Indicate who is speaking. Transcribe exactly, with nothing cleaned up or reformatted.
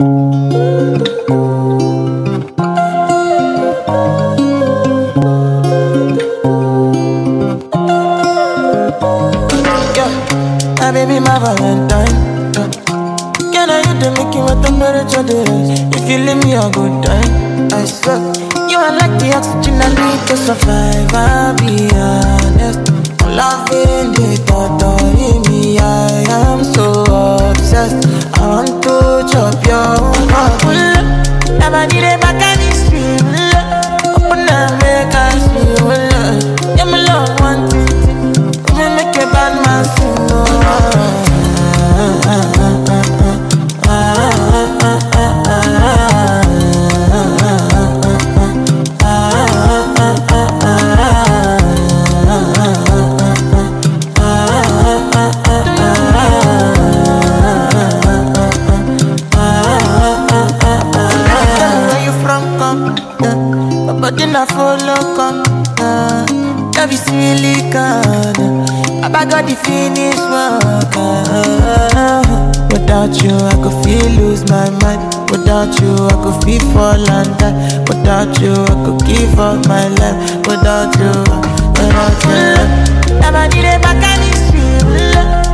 Speaker 1: My baby, my Valentine. Yeah. Can I hit the make you what temperature there is? If you leave me a good time, I swear. You are like the oxygen I need to survive. I'll be honest. I'm loving the thought of me. I am so obsessed. I want to chop your heart. Never need a back and it's real. Open up, make us feel. Yeah, my love, one thing. We make a bad man sing. Then I follow come, uh, love is really good. I got the finish work. Uh, without you, I could feel lose my mind. Without you, I could feel fall and die. Without you, I could give up my life. Without you, without you, never need a back and it's real.